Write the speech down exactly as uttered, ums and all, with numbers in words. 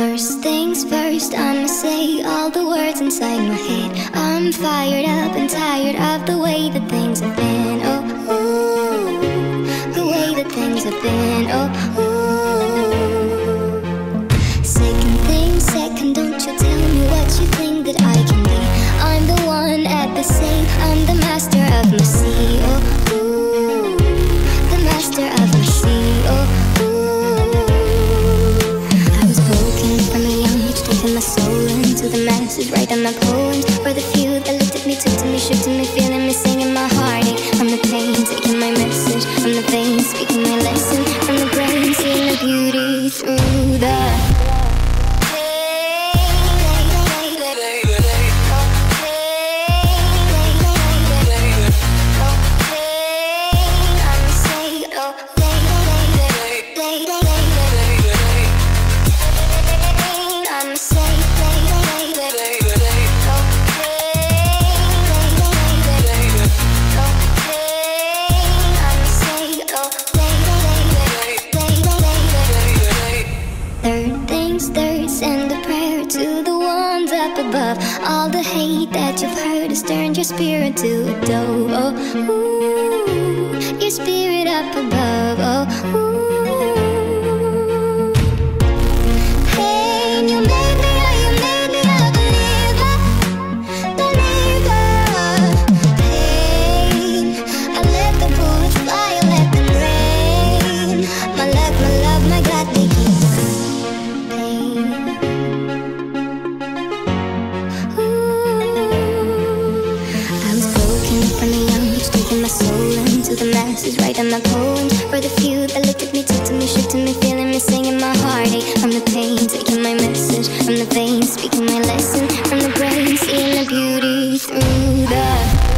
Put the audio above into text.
First things first, I'ma say all the words inside my head. I'm fired up and tired of the way that things have been. Oh, ooh, the way that things have been. Oh, ooh. Second thing, second, don't you tell me what you think that I can be. I'm the one at the sea, I'm the master of my sea. Oh, ooh, the master of my sea. Oh, taking my soul into the masses, writing my poems for the few that looked at me, took to me, shook to me, feeling me, singing my heartache. From the pain, taking my message from the veins, speaking my lesson from the brain, seeing the beauty through the above. All the hate that you've heard has turned your spirit to a dove. Oh, ooh, your spirit up above. Oh, ooh. Hey, and you made me, oh, you made me a believer, believer. Pain, I let the bullets fly, I let them rain. My luck, my love, my God, they keep pain. Taking my soul into the masses, writing my poems for the few that looked at me, took to me, shook to me, feeling me, singing my heartache from the pain, taking my message from the veins, speaking my lesson from the brain, seeing the beauty through the